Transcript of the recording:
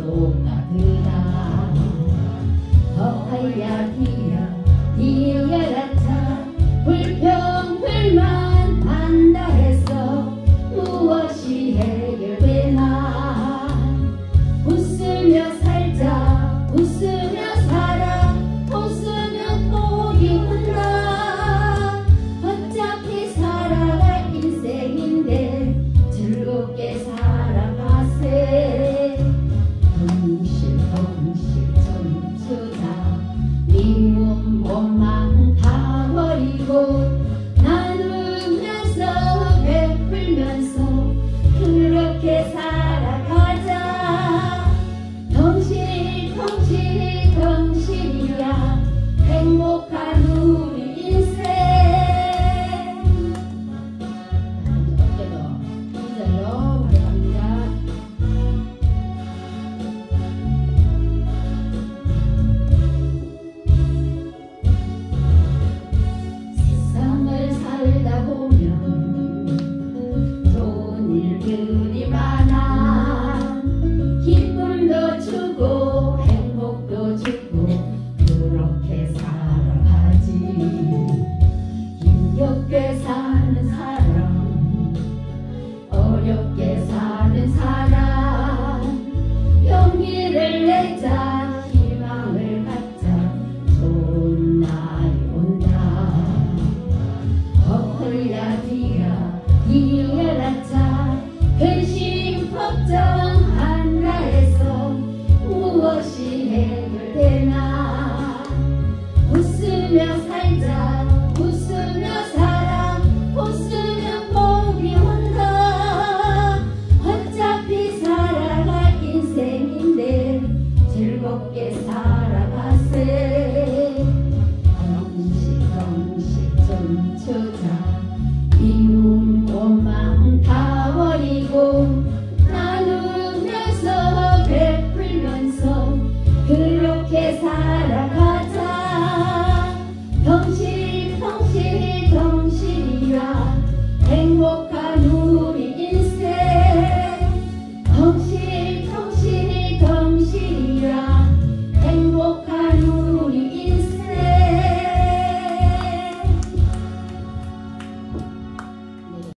똑같으다. 허야 디어라차 불평불만 한다 해서 무엇이 해결되나. 웃으며 살자 웃으며 살아 웃으며 복이 온다. 어차피 살아갈 인생인데 즐겁게 살아가세. 덩실 점수다. 미움 원망 다 버리고 나누면서 베풀면서 그렇게 살아가자. 덩실이야 행복한 우리 인생. 어깨도 이절로 바랍니다. 세상을 살다 보면 좋은 일들이 많아. 기쁨도 주고 행복도 주고 그렇게 살아가지. 힘겹게 사는 사람 어렵게 사는 사람 용기를 내자 희망을 갖자 좋은 날이 온다. 허야 디어라차 근심 걱정한다 해서 무엇이 해결되나. 웃으며 살자 웃으며 살아 웃으며 복이 온다. 어차피 살아갈 인생인데 즐겁게 살아가세. 덩실 점수자. 미움 원망 다 버리고 나누면서 베풀면서 그렇게 살아가자. 덩실이야 행복한